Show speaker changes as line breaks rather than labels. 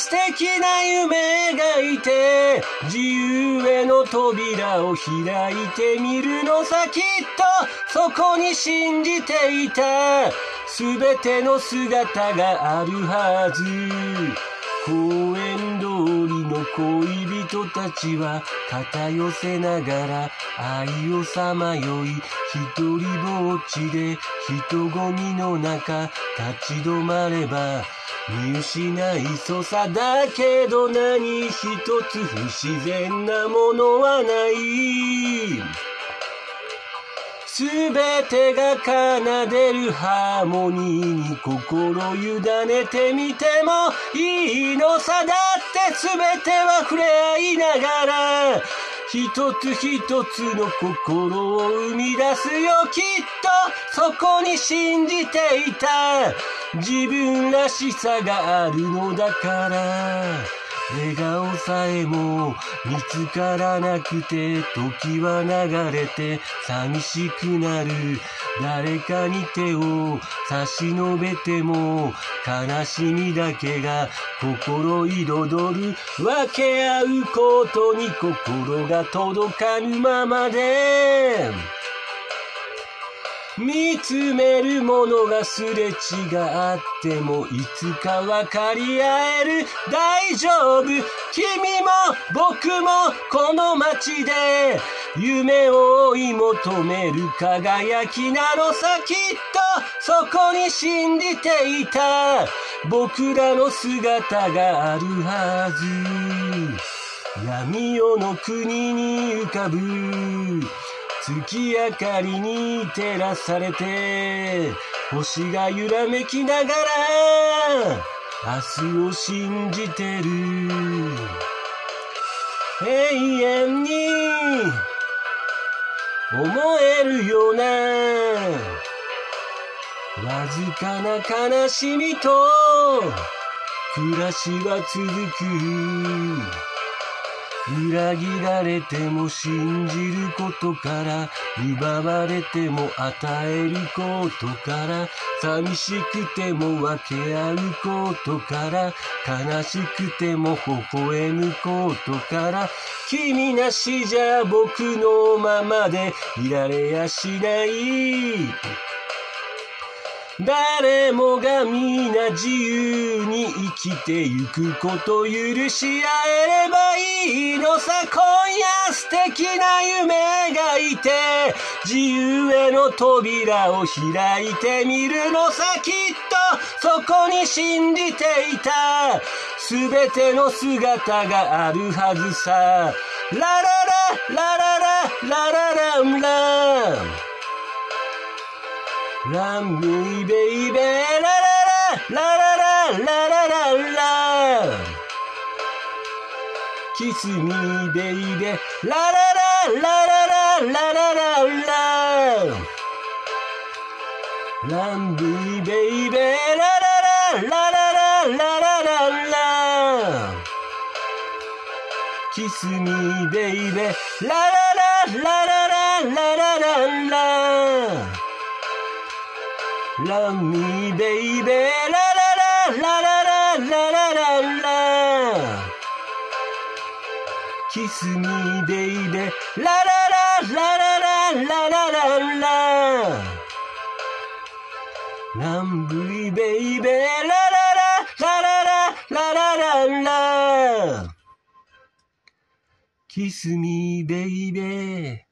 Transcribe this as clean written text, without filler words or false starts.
素敵な夢描いて自由への扉を開いてみるのさ。きっとそこに信じていたすべての姿があるはず。公園通りの恋人たちは肩寄せながら愛をさまよい、一人ぼっちで人混みの中立ち止まれば見失いそうさ。だけど何一つ不自然なものはない。すべてが奏でるハーモニーに心委ねてみてもいいのさ。だってすべては触れ合いながら一つ一つの心を生み出すよ。きっとそこに信じていた自分らしさがあるのだから。笑顔さえも見つからなくて時は流れて寂しくなる。誰かに手を差し伸べても悲しみだけが心彩る。分け合うことに心が届かぬままで見つめるものがすれ違ってもいつか分かり合える。大丈夫、君も僕もこの街で夢を追い求める輝きなのさ。きっとそこに信じていた僕らの姿があるはず。闇夜の国に浮かぶ月明かりに照らされて星が揺らめきながら明日を信じてる。永遠に思えるようなわずかな悲しみと暮らしは続く。裏切られても信じることから、奪われても与えることから、寂しくても分け合うことから、悲しくても微笑むことから、君なしじゃ僕のままでいられやしない。誰もが皆自由に生きてゆくこと許し合えればいいのさ。今夜素敵な夢描いて自由への扉を開いてみるのさ。きっとそこに信じていたすべての姿があるはずさ。ララララララララランランLove me baby, la la la la la la la la la. Kiss me baby, la la la la la la la la la. Love me baby, la la la la la la la la la. Kiss me baby, la la la la la la la la la.Love me baby, la la la la la la la la la. Kiss me baby, la la la la la la la la la. Love me baby, la la la la la la la la la. Kiss me baby.